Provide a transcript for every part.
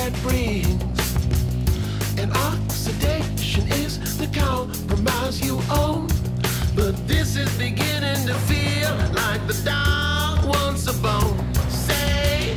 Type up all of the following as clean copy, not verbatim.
that brings. And oxidation is the compromise you own. But this is beginning to feel like the dog wants a bone. Say,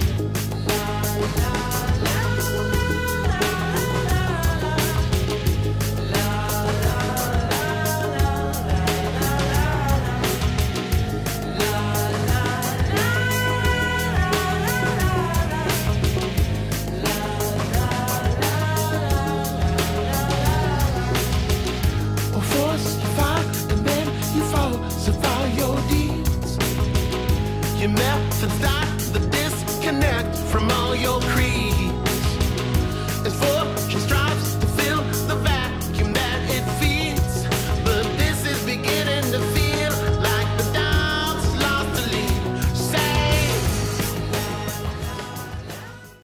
your methods start the disconnect from all your creed.